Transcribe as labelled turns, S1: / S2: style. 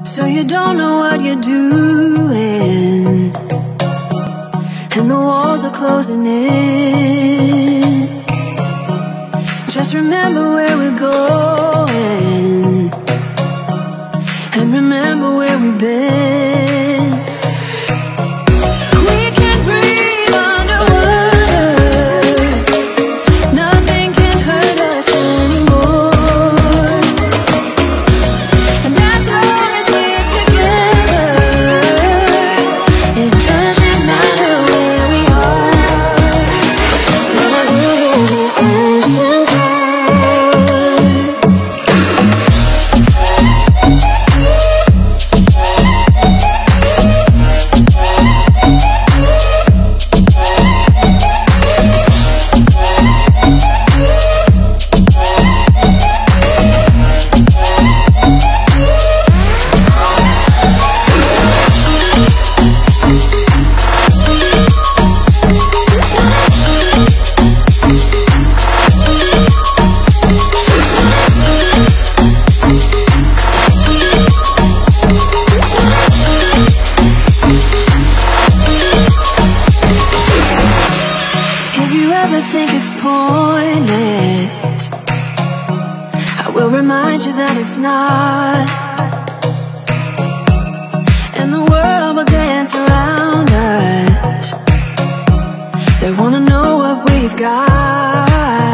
S1: So you don't know what you're doing, and the walls are closing in. Just remember where we're going, and remember where we've been. We can breathe underwater, nothing can hurt us anymore. And as long as we're together, it doesn't matter where we are. The ocean's high. If you ever think it's pointless, I will remind you that it's not. And the world will dance around us. They wanna know what we've got.